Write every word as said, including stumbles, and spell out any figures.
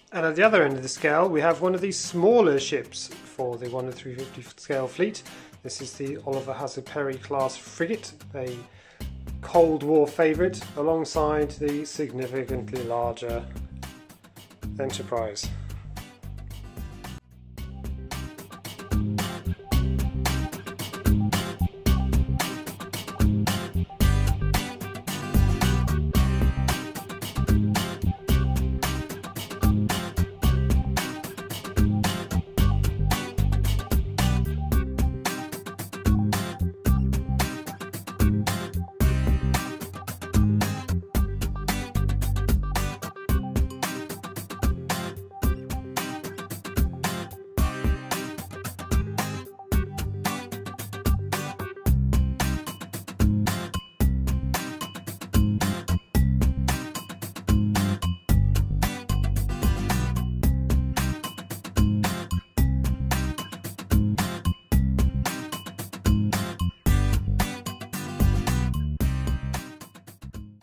And at the other end of the scale we have one of these smaller ships for the one in three fifty scale fleet. This is the Oliver Hazard Perry class frigate, a Cold War favourite alongside the significantly larger Enterprise.